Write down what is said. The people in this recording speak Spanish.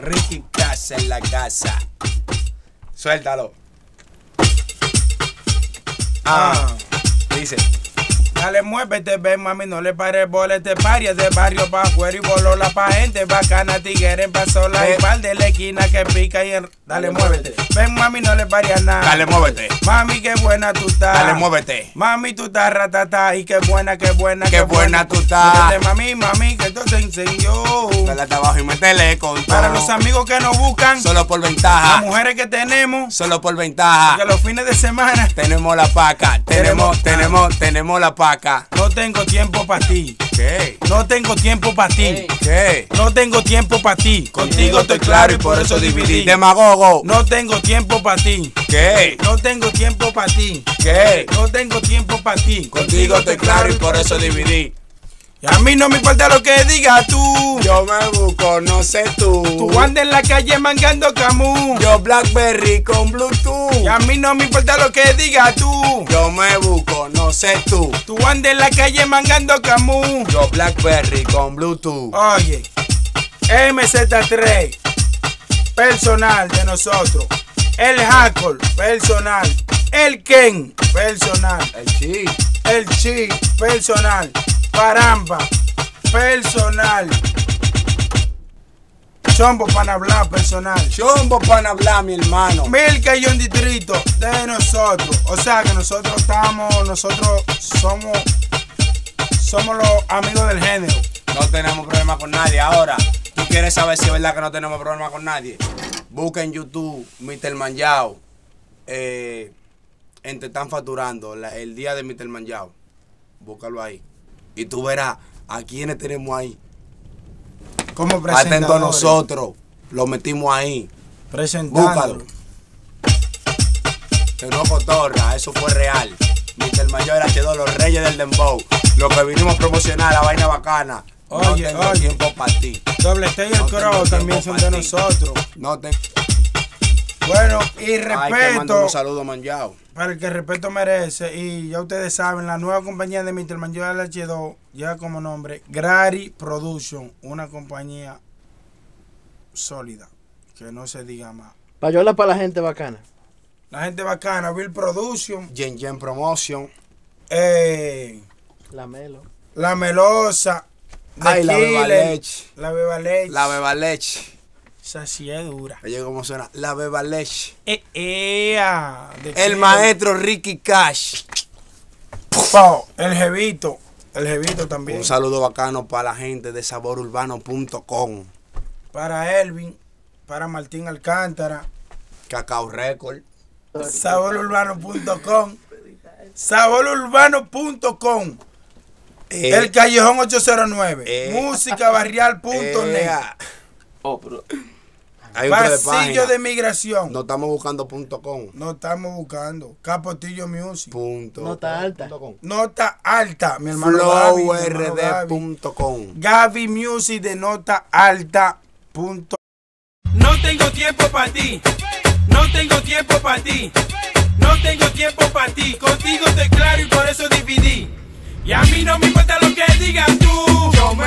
Ricky Casa en la casa. Suéltalo. Dice. Dale, muévete, ven, mami, no le pares bola, este paria de barrio pa' afuera y bolola pa' gente bacana, tiguera en pasola y par de la esquina que pica y Dale, muévete. Ven, mami, no le pares nada. Dale, muévete. Mami, qué buena tú estás. Dale, muévete. Mami, tú estás ratata y qué buena tú estás. Muévete, mami, que esto te enseñó. Dale hasta abajo y métele con todo. Para los amigos que nos buscan. Solo por ventaja. Las mujeres que tenemos. Solo por ventaja. Porque los fines de semana. Tenemos la paca. Tenemos la paca. No tengo tiempo para ti. ¿Qué? No tengo tiempo para ti. ¿Qué? No tengo tiempo para ti. Contigo estoy claro y por eso dividí. Demagogo. No tengo tiempo para ti. ¿Qué? No tengo tiempo para ti. ¿Qué? No tengo tiempo para ti. Contigo estoy claro y por eso dividí. Y a mí no me importa lo que digas tú. Yo me busco, no sé tú. Tú andas en la calle mangando camú. Yo Blackberry con Bluetooth. Y a mí no me importa lo que digas tú. Yo me busco, no sé tú. Tú andas en la calle mangando camú. Yo Blackberry con Bluetooth. Oye, MZ3, personal de nosotros. El Hackle, personal. El Ken, personal. El Chi, personal. Paramba, personal. Chombo para hablar, personal. Chombo para hablar, mi hermano. Milka y un distrito de nosotros. O sea que nosotros somos los amigos del género. No tenemos problema con nadie. Ahora, ¿tú quieres saber si es verdad que no tenemos problema con nadie? Busca en YouTube Mr. Manjao. Están facturando el día de Mr. Manjao. Búscalo ahí. Y tú verás a quienes tenemos ahí. Como presentadores. Atento a nosotros. Lo metimos ahí. Presentando. Búscalo. Que no cotorra, eso fue real. Mr. Manjao era H2, los reyes del dembow. Lo que vinimos a promocionar, la vaina bacana. Oye, no tengo tiempo para ti. Doble T y el Crow también son de nosotros. Bueno, y respeto. Un saludo, Manjao. Para el que respeto merece. Y ya ustedes saben, la nueva compañía de Mr. Manjao LH2 lleva como nombre Grari Production. Una compañía sólida. Que no se diga más. Payola para la gente bacana. La gente bacana. Bill Production. Gen Promotion. La Melo. La Melosa. Ay, la Beba Leche. La Beba Leche. La Beba Leche. Esa sí es dura. Oye, ¿cómo suena? La Beba Leche. El maestro Ricky Cash. El jevito. El jevito también. Un saludo bacano para la gente de saborurbano.com. Para Elvin. Para Martín Alcántara. Cacao Record. Saborurbano.com. Saborurbano.com. El Callejón 809. Musicabarrial.net. Pasillo de Migración. No estamos buscando .com. No estamos buscando. Capotillo Music. Nota alta. Nota alta, mi hermano. FlowRD.com. Gaby Music de Nota Alta. No tengo tiempo para ti. No tengo tiempo para ti. No tengo tiempo para ti. Contigo estoy claro y por eso dividí. Y a mí no me importa lo que digas tú. Yo